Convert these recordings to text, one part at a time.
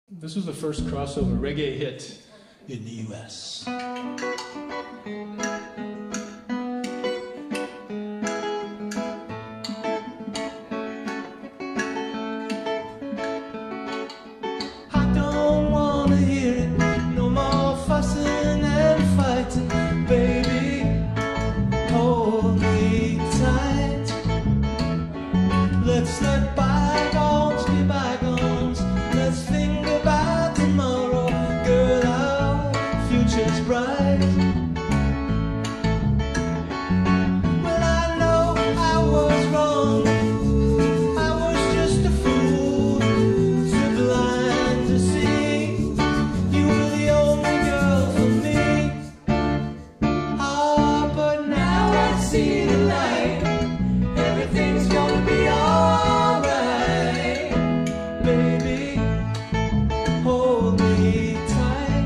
This was the first crossover reggae hit in the US. I don't wanna hear it, no more fussing and fighting, baby, hold me tight. Let's let bygones be bygones, let's think about tomorrow, girl, our future's bright. Well, I know I was wrong, I was just a fool, too blind to see you were the only girl for me. Ah, but now I see the light, everything's gonna be alright, baby, hold me tight.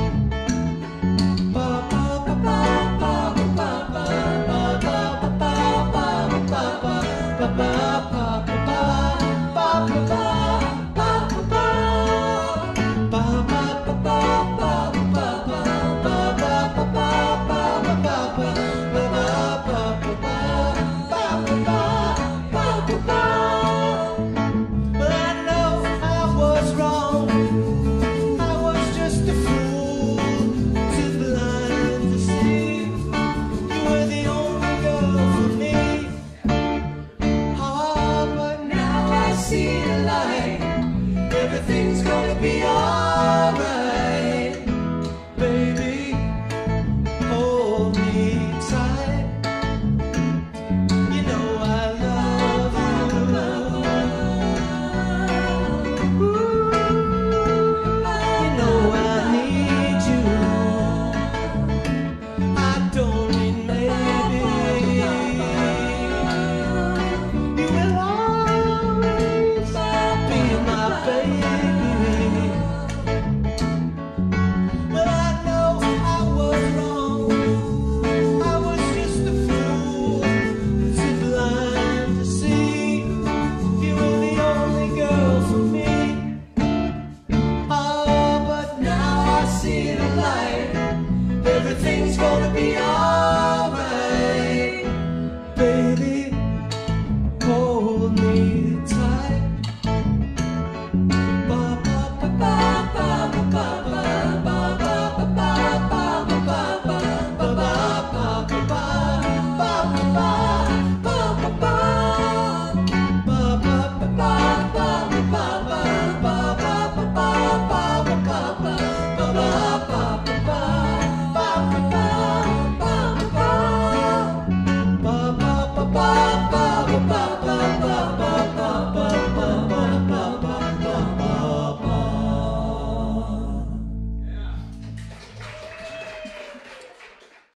Ba ba ba ba ba ba ba ba ba ba ba ba ba ba ba everything's gonna be alright.